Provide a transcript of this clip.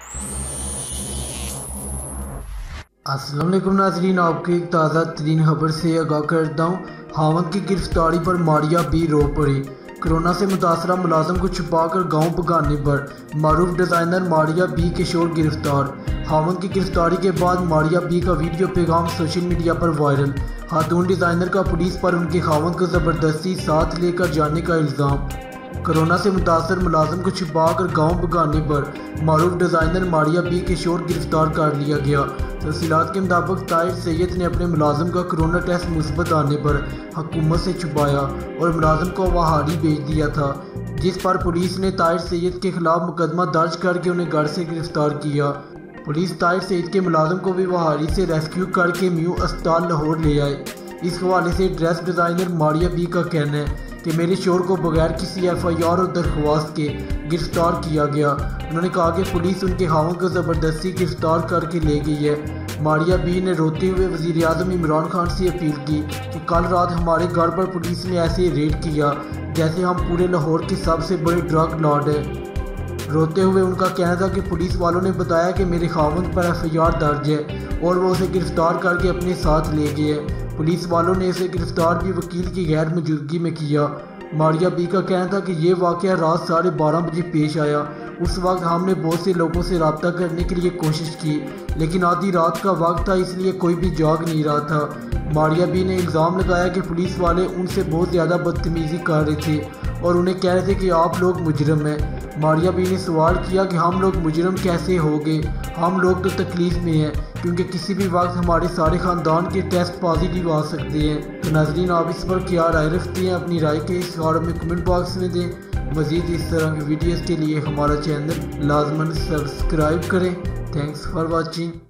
अस्सलाम वालेकुम नाज़रीन, आपको एक ताज़ा तरीन खबर से आगाह करता हूँ। हावंद की गिरफ्तारी पर मारिया बी रो पड़ी। कोरोना से मुतासरा मुलाजम को छुपाकर गांव भगाने पर मारूफ डिज़ाइनर मारिया बी के शोर गिरफ्तार। हावंद की गिरफ्तारी के बाद मारिया बी का वीडियो पैगाम सोशल मीडिया पर वायरल। खातून डिज़ाइनर का पुलिस पर उनके खावंद को ज़बरदस्ती साथ लेकर जाने का इल्ज़ाम। कोरोना से मुतासर मुलाजम को छुपाकर गांव भगाने पर मारूफ डिज़ाइनर मारिया बी के शोर गिरफ्तार कर लिया गया। तफसीलात के मुताबिक ताहिर सैयद ने अपने मुलाजिम का कोरोना टेस्ट मुस्बत आने पर हुकूमत से छुपाया और मुलाजिम को वहाड़ी भेज दिया था, जिस पर पुलिस ने ताहिर सैयद के खिलाफ मुकदमा दर्ज करके उन्हें घर से गिरफ्तार किया। पुलिस ताहिर सैयद के मुलाजिम को भी वहाड़ी से रेस्क्यू करके म्यू अस्पताल लाहौर ले आए। इस हवाले से ड्रेस डिज़ाइनर मारिया बी का कहना है कि मेरे शोर को बगैर किसी FIR और दरख्वास्त के गिरफ्तार किया गया। उन्होंने कहा कि पुलिस उनके खावंद को ज़बरदस्ती गिरफ्तार करके ले गई है। मारिया बी ने रोते हुए वज़ीर आज़म इमरान खान से अपील की कि कल रात हमारे घर पर पुलिस ने ऐसे रेड किया जैसे हम पूरे लाहौर के सबसे बड़े ड्रग लॉर्ड हैं। रोते हुए उनका कहना था कि पुलिस वालों ने बताया कि मेरे खावंद पर FIR दर्ज है और वो उसे गिरफ्तार करके अपने साथ ले गए। पुलिस वालों ने इसे गिरफ्तार भी वकील की गैर मौजूदगी में किया। मारिया बी का कहना था कि ये वाक़या रात 12:30 बजे पेश आया। उस वक्त हमने बहुत से लोगों से रब्ता करने के लिए कोशिश की, लेकिन आधी रात का वक्त था, इसलिए कोई भी जाग नहीं रहा था। मारिया बी ने इल्ज़ाम लगाया कि पुलिस वाले उनसे बहुत ज़्यादा बदतमीज़ी कर रहे थे और उन्हें कह रहे थे कि आप लोग मुजरम हैं। मारिया बी ने सवाल किया कि हम लोग मुजरम कैसे हो गए, हम लोग तो तकलीफ़ में हैं क्योंकि किसी भी वक्त हमारे सारे ख़ानदान के टेस्ट पॉजिटिव आ सकते हैं। तो नाज़रीन, आप इस पर क्या राय रखती हैं? अपनी राय के इस बारे में कमेंट बॉक्स में दें। मज़ीद इस तरह की वीडियोज़ के लिए हमारा चैनल लाजमन सब्सक्राइब करें। Thanks for watching.